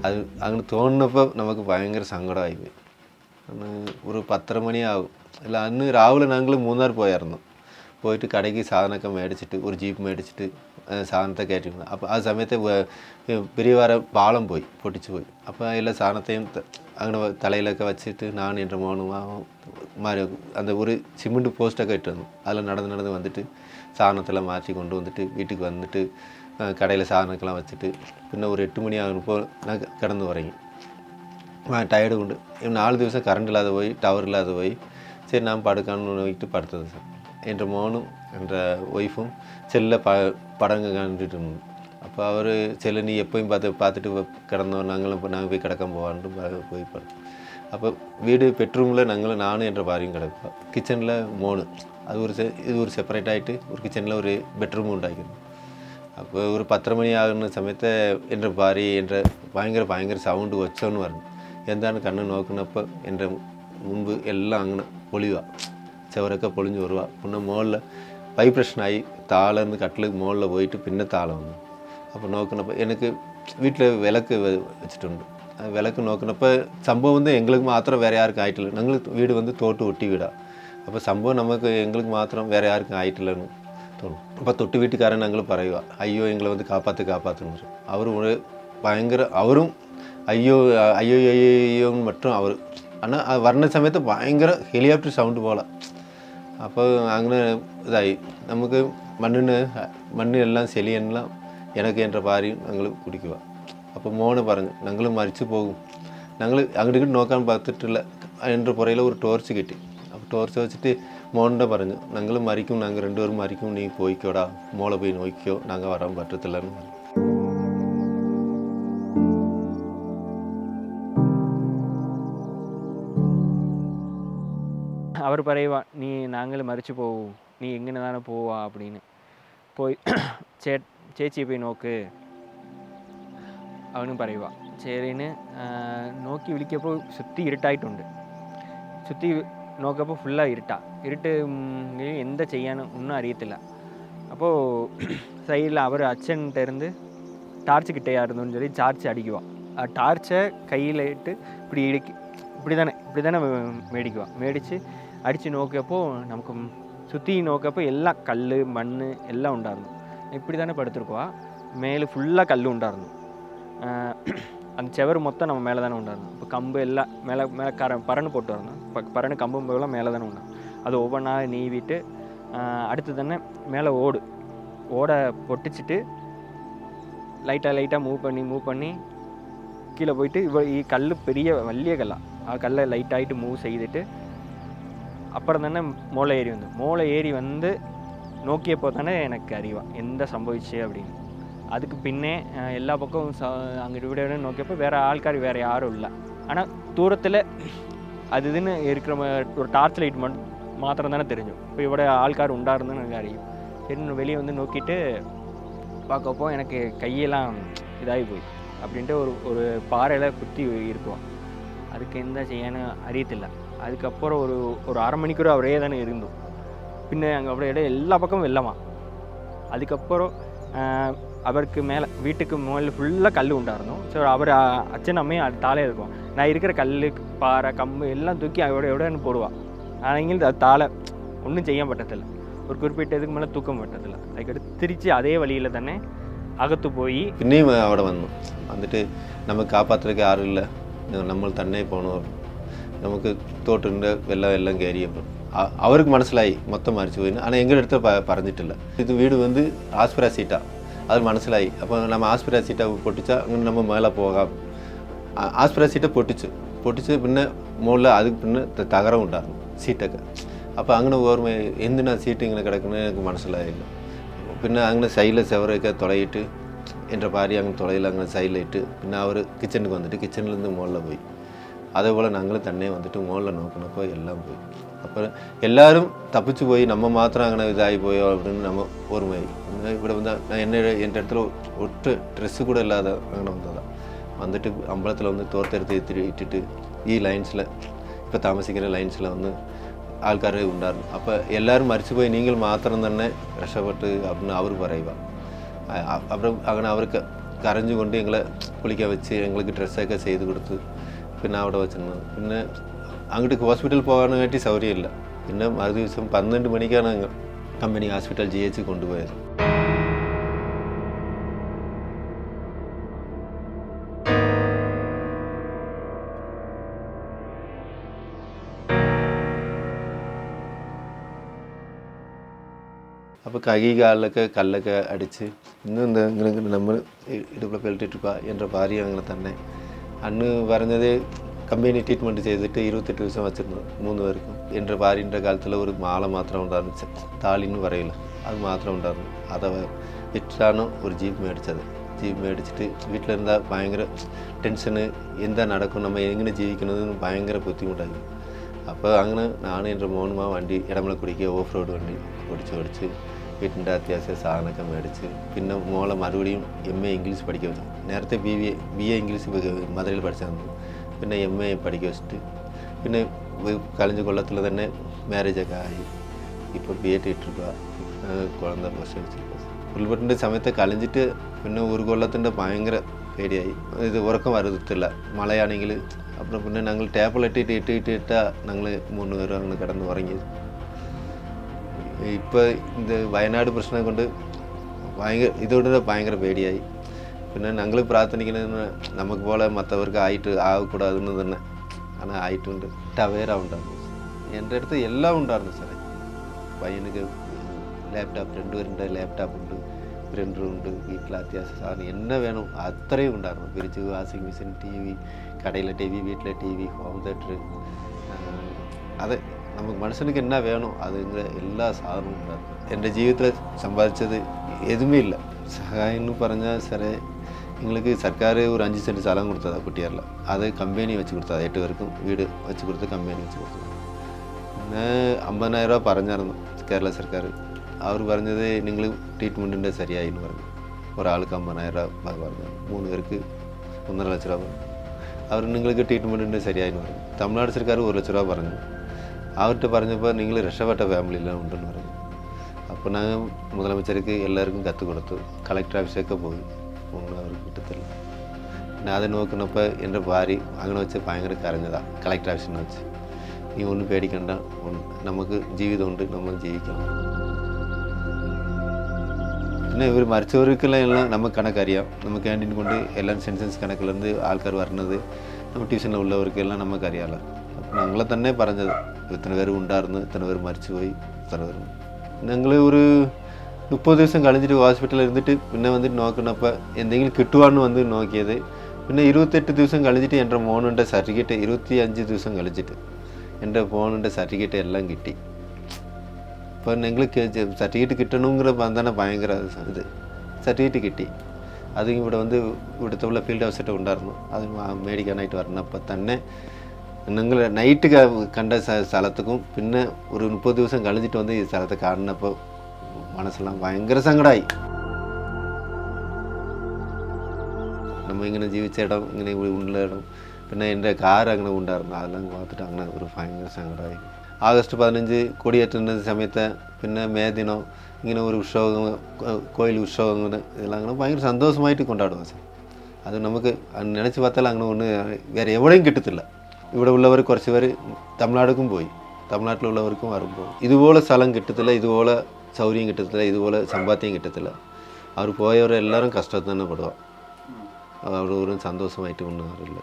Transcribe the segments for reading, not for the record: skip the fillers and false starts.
அது அங்கே தோணுனப்போ நமக்கு பயங்கர சங்கடம் ஆகிப்போய். ஒரு 10:30 மணி ஆகும். இல்லை அன்று ராவில் நாங்களும் மூணார் போயிருந்தோம். போயிட்டு கடைக்கு சாதனத்தை மேடிச்சிட்டு ஒரு ஜீப் மேடிச்சிட்டு சாதனத்தை கேட்டுருந்தோம். அப்போ அது சமயத்தை பெரியவார பாலம் போய் பொட்டிச்சு போய் அப்போ எல்லா சாதனத்தையும் அங்கே தலையிலக்க வச்சுட்டு நான் என்ற மோனுமாக மாதிரி அந்த ஒரு சிமெண்ட் போஸ்ட்டை கட்டு வந்தோம். அதில் நடந்து வந்துட்டு சாதனத்தில் மாற்றி கொண்டு வந்துட்டு வீட்டுக்கு வந்துட்டு கடையில் சாதனக்கெல்லாம் வச்சுட்டு பின்ன ஒரு 8 மணி ஆகுறப்போ நான் கிடந்து வரேங்க. டயர்டு உண்டு. 4 திவசம் கரண்ட் இல்லாத போய் டவர் இல்லாத போய் சரி நான் படுக்கான்னு வைட்டு படுத்தது சார். என்ற மோனும் என்ற ஒய்ஃபும் செல்ல படங்க கண்டுட்டு இருந்தோம். அப்போ அவர் செல்ல நீ எப்போயும் பார்த்துட்டு கிடந்தோம் நாங்களும் நாங்கள் போய் கிடக்க போவான்ட்டு போய் படுத்தோம். அப்போ வீடு பெட்ரூமில் நானும் என்ற பாரியும் கிடப்போம். கிச்சனில் மோனு அது இது ஒரு செப்பரேட் ஆகிட்டு ஒரு கிச்சனில் ஒரு பெட்ரூம் உண்டாக்கிடும். அப்போ ஒரு 10:30 மணி ஆகுன சமயத்தை என்ற பாரி என்ற பயங்கர சவுண்டு வச்சோன்னு வரணும். எந்தான்னு கண்ணு நோக்குனப்போ என்ற முன்பு எல்லாம் அங்கே பொழிவா செவரக்க பொழிஞ்சு வருவா. இன்னும் மோலில் வைப்ரேஷன் ஆகி தாளேருந்து கட்டிலுக்கு மோலில் போயிட்டு பின்ன தாளம் வந்து அப்போ நோக்கினப்போ எனக்கு வீட்டில் விளக்கு வச்சுட்டு உண்டு. விளக்கு நோக்கினப்போ சம்பவம் வந்து எங்களுக்கு மாத்திரம் வேறு யாருக்கும் ஆயிட்டில்லை. நாங்களுக்கு வீடு வந்து தோட்டு ஒட்டி வீடா. அப்போ சம்பவம் நமக்கு எங்களுக்கு மாத்திரம் வேறு யாருக்கும் ஆயிட்டில்லைன்னு தோணும். அப்போ தொட்டு வீட்டுக்காரன் நாங்களும் பறவைவா ஐயோ எங்களை வந்து காப்பாற்றுன்னு அவரும் ஒரு அவரும் ஐயோன்னு மட்டும் அவர். ஆனால் வர்ண சமயத்தை பயங்கர ஹெலிகாப்டர் சவுண்டு போல். அப்போ அங்கே இதாகி நமக்கு மண் எல்லாம் செலியன்லாம் எனக்கு என்ற பாரியும் நாங்களும் குடிக்குவா. அப்போ மோனை பாருங்கள் நாங்களும் மறித்து போகும். நாங்களும் அங்கிட்டு நோக்காமல் பார்த்துட்டு இல்லை என்ற புறையில் ஒரு டோர்ச்சு கட்டி அப்போ டோர்ச்சை வச்சுட்டு மோன்ட பாருங்க நாங்களும் மறிக்கும் நாங்கள் 2 பேரும் மறிக்கும் நீ போய்க்கோடா மோளை போய் நோய்க்கோ நாங்கள் வரோம் பற்றத்தில்லன்னு. அவர் பறைவா நீ நாங்களும் மறித்து போவோம் நீ எங்கன்னு தானே போவா அப்படின்னு போய் சேச்சியை போய் நோக்கு அவனும் பறைவா சரின்னு நோக்கி விழிக்கப்போ சுற்றி இருட்டாயிட்டுண்டு. சுற்றி நோக்கப்போ ஃபுல்லாக இருட்டு எந்த செய்யான்னு இன்னும் அறியத்தில்லை. அப்போது சைடில் அவர் அச்சன்கிட்ட இருந்து டார்ச்சு கிட்டையா இருந்தோன்னு சொல்லி டார்ச் அடிக்குவான். டார்ச்சை கையில் இட்டு இப்படி தானே மேடிக்குவான். மேடித்து அடித்து நோக்கப்போ நமக்கு சுற்றி நோக்கப்போ எல்லாம் கல் மண் எல்லாம் உண்டாயிருந்தோம். இப்படி தானே படுத்துருக்குவா. மேலே ஃபுல்லாக கல் உண்டாயிருந்தோம். அந்த செவரு மொத்தம் நம்ம மேலே தானே உண்டாயிருந்தோம். இப்போ கம்பு எல்லாம் மேலே பறன்னு போட்டு வரணும். இப்போ பறன்னு கம்பு எல்லாம் மேலே தானே உண்டாகும். அது ஒவ்வொன்றா நீவிட்டு அடுத்து தானே மேலே ஓடை பொட்டிச்சிட்டு லைட்டாக மூவ் பண்ணி கீழே போயிட்டு கல் பெரிய வள்ளிய கல்லை லைட்டாகிட்டு மூவ் செய்துட்டு அப்புறம் தானே மோளை ஏறி வந்து நோக்கியப்போ தானே எனக்கு அறிவா எந்த சம்பவிச்சு அப்படின்னு. அதுக்கு பின்னே எல்லா பக்கமும் அங்கிட்டு விட நோக்கியப்போ வேறு யாரும் இல்லை. ஆனால் தூரத்தில் அது இதுன்னு இருக்கிற ஒரு டார்ச் லைட் மாத்திரம் தானே தெரிஞ்சோம். இப்போ இவ்வளோ ஆள்கார் உண்டாருந்துன்னு எனக்கு அறியும். சரி வெளியே வந்து நோக்கிட்டு பார்க்கப்போ எனக்கு கையெல்லாம் இதாகி போய் அப்படின்ட்டு ஒரு பாறையில் குத்தி இருக்குவோம். அதுக்கு எந்த செய்யன்னு அறியத்தில்லை. அதுக்கப்புறம் ஒரு அரை மணிக்கூட அவரே தானே இருந்தோம். பின்ன அங்கே அப்படியே எல்லா பக்கமும் வெள்ளமா. அதுக்கப்புறம் அவருக்கு மேலே வீட்டுக்கு மேலே ஃபுல்லாக கல் உண்டாயிருந்தோம். ஸோ அவர் அச்சன் அம்மையும் அது தாளே இருக்கும். நான் இருக்கிற கல் பாறை கம்பு எல்லாம் தூக்கி எவ்வளோன்னு போடுவாள். ஆனால் அது தாளை ஒன்றும் செய்ய பட்டதில்லை. ஒரு குறிப்பிட்ட இதுக்கு மேலே தூக்கம் பட்டதில்லை. அதுக்கடுத்து திருச்சி அதே வழியில் தானே அகத்து போய் பின்னையும் அவட வந்துட்டு நமக்கு காப்பாற்றுறதுக்கு யாரும் இல்லை நம்ம தன்னே போகணும். நமக்கு தோட்டுண்ட எல்லாம் கேரிய அவருக்கு மனசிலாகி மொத்தம் மறிச்சு போயின்னு. ஆனால் எங்கள் இடத்துல பறஞ்சிட்டு இல்லை. இது வீடு வந்து ஆஸ்பிரா சீட்டா அது மனசிலாகி அப்போ நம்ம ஆஸ்பிரா சீட்டை பொட்டிச்சா அங்கே நம்ம மேலே போகாம ஆஸ்பிரா சீட்டை பொட்டிச்சு பின்ன மோலில் அதுக்கு பின்ன தகரம் உண்டாகும் சீட்டை. அப்போ அங்கே ஓர்மை எந்த சீட்டு இங்கே கிடக்குன்னு எனக்கு மனசிலாக இல்லை. பின்ன அங்கே சைடில் செவரைக்க தொலையிட்டு என்ற பாரி அங்கே தொலையில் அங்கே சைடில் இட்டு பின்ன அவர் கிச்சனுக்கு வந்துட்டு கிச்சன்லேருந்து மோலில் போய் அதே போல் நாங்களும் தன்னே வந்துட்டு மோலில் நோக்கினப்போ எல்லாம் போய் அப்புறம் எல்லோரும் தப்பிச்சு போய் நம்ம மாத்திரம் அங்கே இதாகி போயோ அப்படின்னு நம்ம ஒருமை இப்படி வந்தால் நான் என் இடத்துல ஒட்டு ட்ரெஸ்ஸு கூட இல்லாத அங்கே வந்ததான் வந்துட்டு அம்பலத்தில் வந்து தோர்த்தெடுத்து இட்டுட்டு லைன்ஸில் இப்போ தாமசிக்கிற லைன்ஸில் வந்து ஆள்கார் உண்டாரு. அப்போ எல்லோரும் மறித்து போய் நீங்கள் மாத்திரம் தானே கஷ்டப்பட்டு அப்படின்னு அவருக்கு வரைவா. அப்புறம் அங்கே அவருக்கு കരഞ്ഞുകൊണ്ട് ഞങ്ങളെ കുളിക്കാൻ വെച്ച് ഞങ്ങൾക്ക് ഡ്രസ്സൊക്കെ ചെയ്ത് കൊടുത്ത് പിന്നെ അവിടെ വെച്ചിരുന്നത്. പിന്നെ അങ്ങോട്ട് ഹോസ്പിറ്റലിൽ പോകാനായിട്ട് സൗകര്യമില്ല. പിന്നെ മറു ദിവസം 12 മണിക്കാണ് കമ്പനി ഹോസ്പിറ്റൽ GH കൊണ്ടുപോയത്. അപ്പോൾ കൈ കാലിലൊക്കെ കല്ലൊക്കെ അടിച്ച് ഇന്നും എന്താ ഇങ്ങനെ നമ്മൾ ഇടുപ്പിൽ പെൽറ്റിട്ടിപ്പോൾ എൻ്റെ ഭാര്യ അങ്ങനെ തന്നെ അന്ന് പറഞ്ഞത് കമ്പനി ട്രീറ്റ്മെൻറ്റ് ചെയ്തിട്ട് 28 ദിവസം വെച്ചിരുന്നു 3 പേർക്കും. എൻ്റെ ഭാര്യൻ്റെ കാലത്തിൽ ഒരു മാല മാത്രം ഉണ്ടായിരുന്നു, താളിന്ന് പറയില്ല, അത് മാത്രം ഉണ്ടായിരുന്നു. അത് വിറ്റാണ് ഒരു ജീപ്പ് മേടിച്ചത്. ജീപ്പ് മേടിച്ചിട്ട് വീട്ടിലെന്താ ഭയങ്കര ടെൻഷന്, എന്താ നടക്കും, നമ്മൾ എങ്ങനെ ജീവിക്കുന്നതെന്ന് ഭയങ്കര ബുദ്ധിമുട്ടായി. അപ്പോൾ അങ്ങനെ ഞാൻ എൻ്റെ മോനുമാ വണ്ടി ഇടമലക്കുടിക്ക് ഓഫ് റോഡ് വണ്ടി ഓടിച്ച് വീട്ടിൻ്റെ അത്യാവശ്യ സാധനമൊക്കെ മേടിച്ച് പിന്നെ മോളെ മറുപടിയും MA ഇംഗ്ലീഷ് പഠിക്കാൻ വെച്ചു. നേരത്തെ BA ഇംഗ്ലീഷ് മധുരയിൽ പഠിച്ചായിരുന്നു. പിന്നെ MA പഠിക്കാൻ വെച്ചിട്ട് പിന്നെ കഴിഞ്ഞ കൊല്ലത്തിൽ തന്നെ മാരേജൊക്കെ ആയി. ഇപ്പോൾ B.Ed ഇട്ടിരിക്കുക, കുഴന്ത പ്രസവിച്ച്. ഉൾപ്പെട്ടിൻ്റെ സമയത്ത് കളിഞ്ഞിട്ട് പിന്നെ ഒരു കൊല്ലത്തിൻ്റെ ഭയങ്കര പേടിയായി. ഇത് ഉറക്കം വരത്തില്ല മഴയാണെങ്കിൽ. അப்புறம் പിന്നെ ഞങ്ങൾ ടേബിൾ ഇട്ടിട്ടാ ഞങ്ങൾ 3 പേരും അങ്ങനെ കിടന്ന് ഉറങ്ങിയത്. ഇപ്പോൾ ഇത് വയനാട് പ്രശ്നം കൊണ്ട് ഇതോടെ ഭയങ്കര പേടിയായി. പിന്നെ ഞങ്ങൾ പ്രാർത്ഥനിക്കുന്നത് നമുക്ക് പോലെ മറ്റവർക്ക് ആകக்கூடாதுன்னு തന്നെ. ஆனால் ആയിട്ടുണ്ട്. ടവേര ഉണ്ടായിരുന്നു എൻ്റെ അടുത്ത്, എല്ലാം ഉണ്ടായിരുന്നു സാറേ. പയ്യനുക്ക് ലാപ്ടോപ്പ് 2 പേരുണ്ട്, ലാപ്ടോപ്പ് ഉണ്ട്, പ്രിൻ്ററുണ്ട്, വീട്ടിൽ അത്യാവശ്യ സാധനം എന്നെ വേണം അത്രയും ഉണ്ടായിരുന്നു. ഫ്രിഡ്ജ്, വാഷിംഗ് മെഷീൻ, TV, കടയിലെ TV, വീട്ടിലെ TV, ഹോം തിയേറ്റർ, അത് നമുക്ക് മനുഷ്യനുക്ക് എന്നാ വേണം അതിൻ്റെ എല്ലാ സാധനവും ഉണ്ടായിരുന്നു. എൻ്റെ ജീവിതത്തിൽ സമ്പാദിച്ചത് എതുമേ ഇല്ല. സഹായം എന്ന് പറഞ്ഞാൽ സാറേ, எங்களுக்கு സർക്കാർ ഒരു 5 സെൻറ്റ് സ്ഥലം കൊടുത്തതാണ് കുട്ടിയാറിൽ. അത് കമ്പനി വെച്ച് കൊടുത്തത്, 8 പേർക്കും വീട് വെച്ച് കൊടുത്ത് കമ്പനി വെച്ച് കൊടുത്തത്. പിന്നെ 50,000 രൂപ പറഞ്ഞായിരുന്നു കേരള സർക്കാർ. അവർ പറഞ്ഞത് നിങ്ങൾ ട്രീറ്റ്മെൻറ്റിൻ്റെ ശരിയായി എന്ന് പറഞ്ഞു. ഒരാൾക്ക് 50,000 രൂപ പറഞ്ഞു, 3 പേർക്ക് 1.5 ലക്ഷം രൂപ പറഞ്ഞു. അവർ നിങ്ങൾക്ക് ട്രീറ്റ്മെൻറ്റിൻ്റെ ശരിയായി എന്ന് പറഞ്ഞു. തമിഴ്നാട് സർക്കാർ 1 ലക്ഷം രൂപ പറഞ്ഞു. അവர்கிட்ட പറഞ്ഞപ്പോൾ നിങ്ങൾ രക്ഷപ്പെട്ട ഫാമിലിയെല്ലാം ഉണ്ടെന്ന് പറഞ്ഞു. അപ്പോൾ ഞാൻ മുതലமைச்சருக்கு എല്ലാവർക്കും കത്ത് കൊടുത്തു. കളക്ടർ ഓഫീസൊക്കെ പോയി, ഒന്നും അവർക്ക് കിട്ടത്തില്ല. പിന്നെ അത് നോക്കുന്നപ്പോൾ എൻ്റെ ഭാര്യ അങ്ങനെ വെച്ച് ഭയങ്കര കരഞ്ഞതാണ് കളക്ടർ ഓഫീസിനെ വെച്ച്. നീ ഒന്നും പേടിക്കണ്ട, നമുക്ക് ജീവിതമുണ്ട്, നമ്മൾ ജീവിക്കണം. പിന്നെ ഇവർ മരിച്ചവർക്കെല്ലാം എല്ലാം നമുക്ക് കണക്കറിയാം. നമ്മൾ ക്യാൻറ്റീൻ കൊണ്ട് എല്ലാം സെൻസസ് കണക്കിലേருந்து ആൾക്കാർ വരുന്നത് നമ്മൾ ട്യൂഷനിൽ ഉള്ളവർക്കെല്ലാം നമുക്കറിയാമല്ലോ. അപ്പം ഞങ്ങളെ തന്നെ പറഞ്ഞത് ഇത്ര പേർ ഉണ്ടായിരുന്നു, ഇത്ര പേർ മരിച്ചുപോയി, ഇത്ര പേർ. ഞങ്ങൾ ഒരു 30 ദിവസം കളിഞ്ഞിട്ട് ഹോസ്പിറ്റലിൽ ഇരുന്നിട്ട് പിന്നെ വന്നിട്ട് നോക്കണപ്പോൾ എന്തെങ്കിലും കിട്ടുവാന്ന് വന്ന് നോക്കിയത്. പിന്നെ 28 ദിവസം കളിച്ചിട്ട് എൻ്റെ മോനുൻ്റെ സർട്ടിഫിക്കറ്റ് 25 ദിവസം കളിച്ചിട്ട് എൻ്റെ ഫോണിൻ്റെ സർട്ടിഫിക്കറ്റ് എല്ലാം കിട്ടി. അപ്പോൾ ഞങ്ങൾക്ക് സർട്ടിഫിക്കറ്റ് കിട്ടണമെങ്കിൽ തന്നെ ഭയങ്കര ഇത് സർട്ടിഫിക്കറ്റ് കിട്ടി. അത് ഇവിടെ വന്ന് ഇവിടുത്തെ ഉള്ള ഫീൽഡ് ഓഫീസർ ഉണ്ടായിരുന്നു, അത് മേടിക്കാനായിട്ട് വരണപ്പോൾ തന്നെ ഞങ്ങൾ നൈറ്റ് കണ്ട സ്ഥലത്തേക്കും പിന്നെ ഒരു 30 ദിവസം കളിച്ചിട്ട് വന്ന് ഈ സ്ഥലത്ത് കാണുന്നപ്പോൾ മനസ്സെല്ലാം ഭയങ്കര സങ്കടമായി. നമ്മൾ ഇങ്ങനെ ജീവിച്ച ഇടം, ഇങ്ങനെ ഉള്ള ഇടം, പിന്നെ എൻ്റെ കാർ അങ്ങനെ ഉണ്ടായിരുന്നു, അതെല്ലാം பார்த்துட்டு അങ്ങനെ ഒരു ഭയങ്കര സങ്കടമായി. ആഗസ്റ്റ് 15 കൊടിയേറ്റുന്ന സമയത്ത് പിന്നെ മേ ദിനം ഇങ്ങനെ ഒരു ഉത്സവം, കോയിൽ ഉത്സവങ്ങൾ, ഇതെല്ലാം അങ്ങനെ ഭയങ്കര സന്തോഷമായിട്ട് കൊണ്ടാടുക സാർ. അത് നമുക്ക് നിനച്ച് பார்த்தாൽ അങ്ങനെ ഒന്ന് വേറെ എവിടെയും കിട്ടത്തില്ല. ഇവിടെ ഉള്ളവർ കുറച്ച് പേർ തമിഴ്നാടുക്കും പോയി, തമിഴ്നാട്ടിലുള്ളവർക്കും വരുമ്പോൾ ഇതുപോലെ സ്ഥലം കിട്ടത്തില്ല, ഇതുപോലെ സൗകര്യം കിട്ടത്തില്ല, ഇതുപോലെ സമ്പാദ്യം കിട്ടത്തില്ല. അവർ പോയവരെല്ലാവരും കഷ്ടത്തിൽ തന്നെ പെടുക, അവർ ഒരു സന്തോഷമായിട്ട് കൊണ്ടുവരില്ല.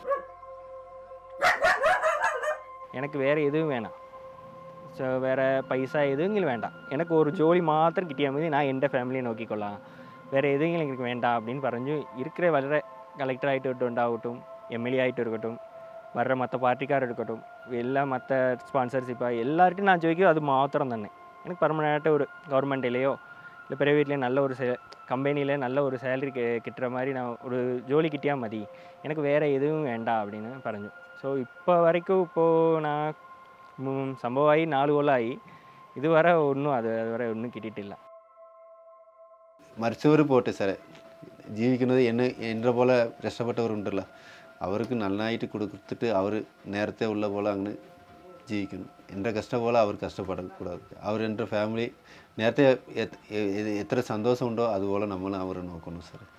எனக்கு வேறு எதுவும் வேணாம், வேறு பைசா எதுவும் வேண்டாம், எனக்கு ஒரு ஜோலி மாத்திரம் கிட்டியா மீது நான் எந்த ஃபேமிலியை நோக்கிக்கொள்ளலாம், வேறு எதுவும் எனக்கு வேண்டாம் அப்படின்னு പറഞ്ഞു. இருக்கிற வளர கலெக்டர் ஆகிட்டு உண்டாகட்டும், MLA ஆகிட்டு இருக்கட்டும், வர்ற மற்ற பார்ட்டிக்கார் இருக்கட்டும், எல்லாம் மற்ற ஸ்பான்சர்ஷிப்பாக எல்லார்ட்டையும் நான் ஜோதிக்கும் அது மாத்திரம் തന്നെ. எனக்கு பர்மனெண்ட்டாக ஒரு கவர்மெண்ட்லேயோ இல்லை ப்ரைவேட்லேயோ நல்ல ஒரு கம்பெனியில் நல்ல ஒரு சேலரி கிட்டுற மாதிரி நான் ஒரு ஜோலி கிட்டியா மதி, எனக்கு வேறு எதுவும் வேண்டாம் அப்படின்னு പറഞ്ഞു. ஸோ இப்போ வரைக்கும் இப்போது நான் സംഭവം ആയി 4 കൊല്ലമായി, ഇതുവരെ ഒന്നും അതുവരെ ഒന്നും കിട്ടിയിട്ടില്ല. മരിച്ചവർ പോട്ടെ സാറേ, ജീവിക്കുന്നത് എന്നെ പോലെ രക്ഷപ്പെട്ടവരുണ്ടല്ലോ, അവർക്ക് നന്നായിട്ട് കൊടുത്തിട്ട് അവർ നേരത്തെ ഉള്ള പോലെ അങ്ങനെ ജീവിക്കണം. എൻ്റെ കഷ്ടം പോലെ അവർ കഷ്ടപ്പെടக்கூடாது. അവർ എൻ്റെ ഫാമിലി നേരത്തെ എത്ര സന്തോഷമുണ്ടോ അതുപോലെ നമ്മൾ അവരെ നോക്കണം സാർ.